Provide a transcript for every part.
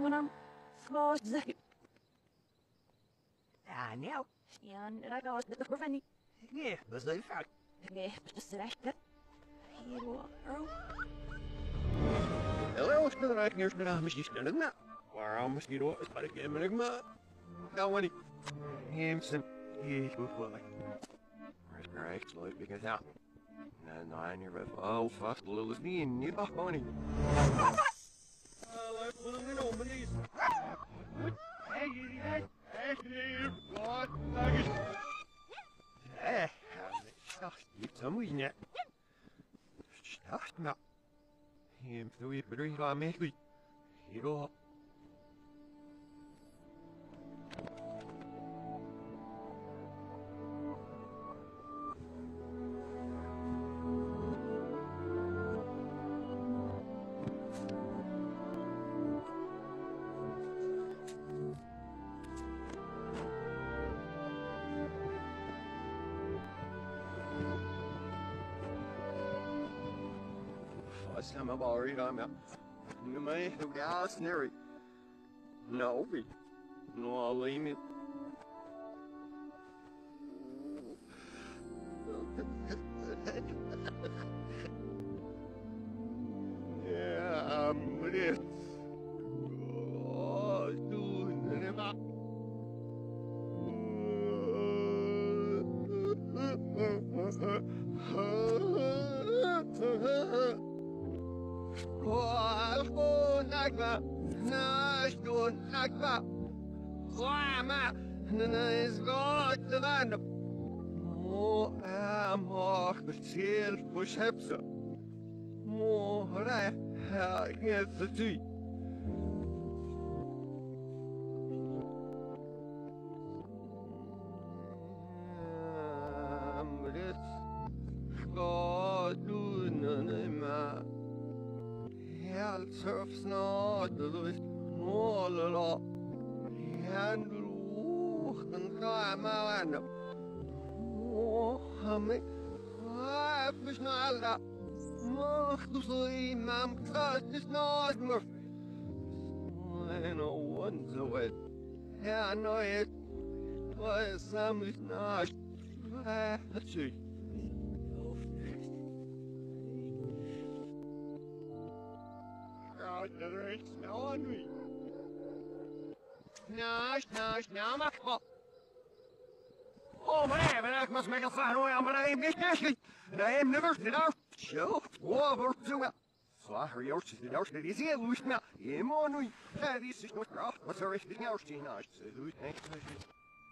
arm. Small second. Now. Ja, en dat gaat de proefening. Yeah, was they fout. Nee, just zeg dat. Hier hoor. Hello, still right here, still must you stand now. Waarom mosquito is para que me ligma. Nou, wanneer. Hemsen. Hier, goed wel. Right, slow because out. No, in your ref. Oh, fast little is me and you back on it. Let's put it in open these. Hey, God, nugget. Iets aan moet je. Start nou. Hem doe je bedrijf aan mij. Hierop. I'm about right on now. You may have got snary. No, no, leave me. Yeah, but it's. Oh, dude, never. Oh, Nagma, no, Nagma, Lama, is God the land. Oh, I'm off the tail push hepsa. Oh, I get the tea. But it's God doing the Helt surfsnart luft målala Handluchten kaimaana Mohammed Afsnalda Machtu imam kastis nasmur I know once away I know it was some is not Let's see there ain't snow on me. No, my fault. Oh, man, but I must make a fine way, but I ain't get nasty. And I am never did our show over to well. So I heard yours is the dark that is here, Louis. Now, I'm on me. This is not rough, but there is the hours to nice. Louis, thank you.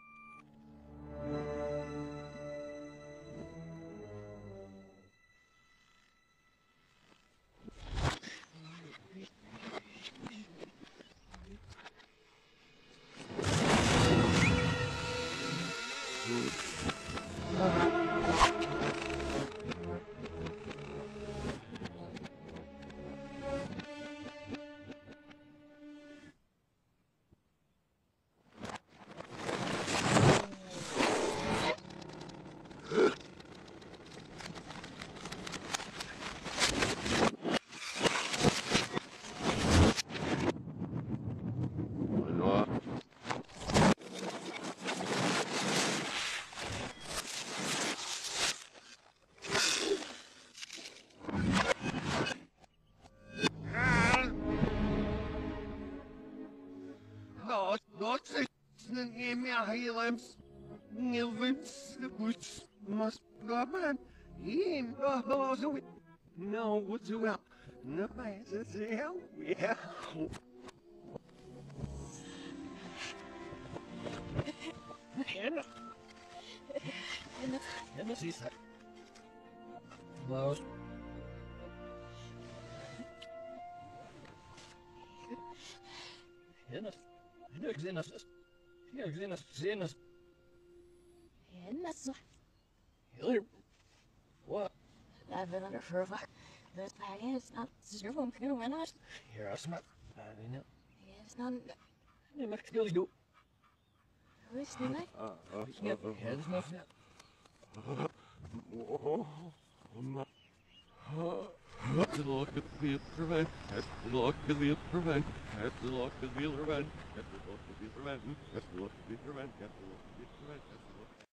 Highlands, Nilvins, the woods must go on. In the halls of it. No, what's well? No, it's hell. Yeah. And the seaside. Close. Xenos. What? I've been under for a while. This bag is not your home. You know, why not? Here, I'll smell. I know. It's not. You must go do. Who's the night? Here's my snap. Look at the prevent. the luck is the prevent. That's the luck is the prevent. That's the luck is the prevent. That's the luck is the prevent. That's the luck is the prevent.